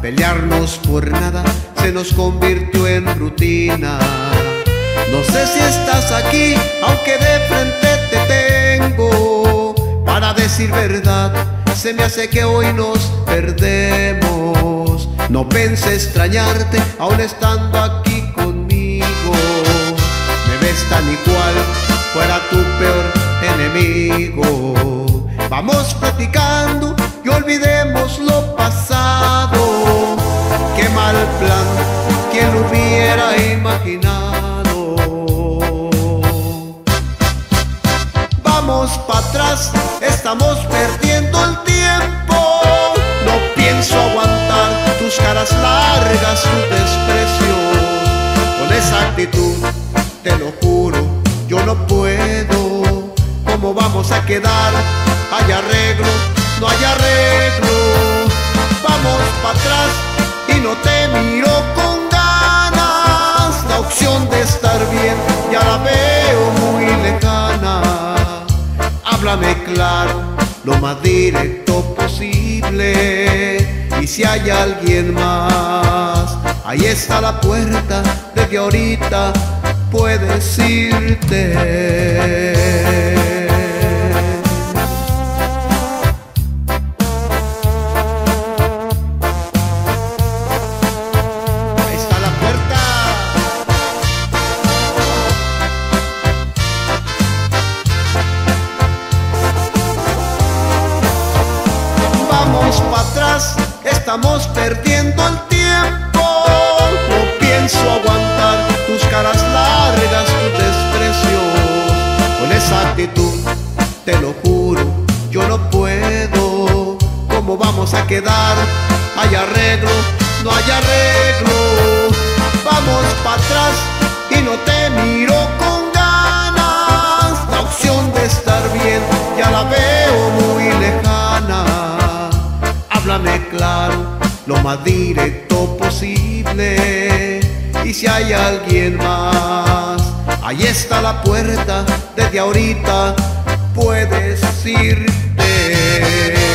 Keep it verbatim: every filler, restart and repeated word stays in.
Pelearnos por nada se nos convirtió en rutina. No sé si estás aquí, aunque de frente te tengo. Para decir verdad, se me hace que hoy nos perdemos. No pensé extrañarte, aún estando aquí conmigo. Me ves tan igual, fuera tu peor enemigo. Vamos platicando y olvidemos lo pasado. Qué mal plan, ¿quién lo hubiera imaginado? Vamos para atrás, estamos perdiendo el tiempo. No pienso aguantar tus caras largas, tus desprecios. Con esa actitud, te lo juro, yo no puedo. ¿Cómo vamos a quedar? ¿Hay arreglo? No hay arreglo. Vamos para atrás y no te miro con ganas. La opción de estar bien ya la veo muy lejana. Háblame claro, lo más directo posible. Y si hay alguien más, ahí está la puerta, desde ahorita puedes irte. Vamos para atrás, estamos perdiendo el tiempo. No pienso aguantar tus caras largas, tus desprecios. Con esa actitud, te lo juro, yo no puedo. ¿Cómo vamos a quedar? ¿Hay arreglo? No hay arreglo. Vamos para atrás y no te miro con ganas. La opción de estar bien ya la veo muy lejana. Háblame claro, lo más directo posible. Y si hay alguien más, ahí está la puerta, desde ahorita puedes irte.